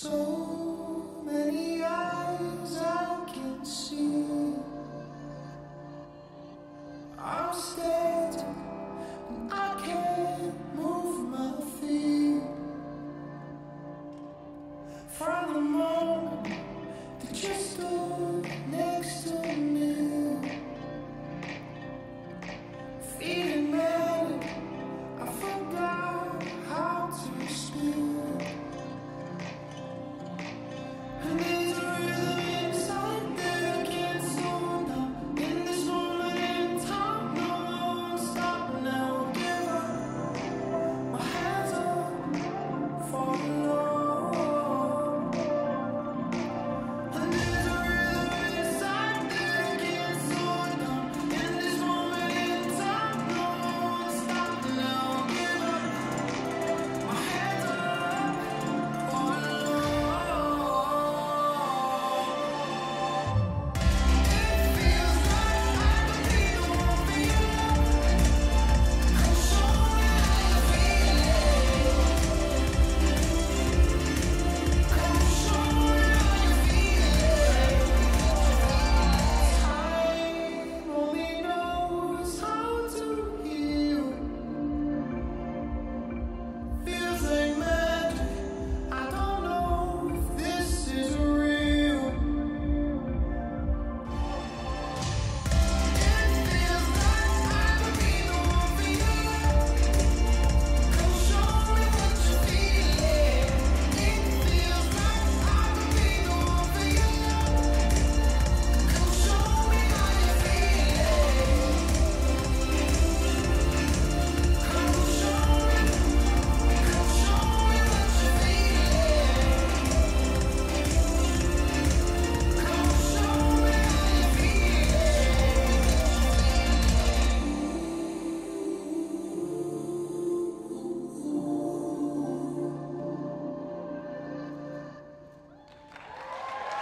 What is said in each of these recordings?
So many eyes I can see. I'm standing and I can't move my feet. From the moment that you stood next to me, feeling manic, I forgot how to speak. And there's a rhythm inside that I can't slow down. In this moment in time, no, I won't stop now. Give up, my hands up, falling low. And there's a rhythm inside that I can't slow down. In this moment in time, no, I won't stop now. Give up, my hands up, falling low.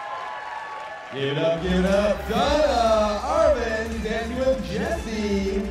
Give it up, Donna, Arvans, dancing with Jesse.